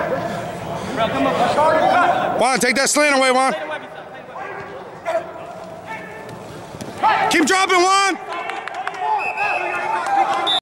Juan, take that slant away, Juan. Keep dropping, Juan.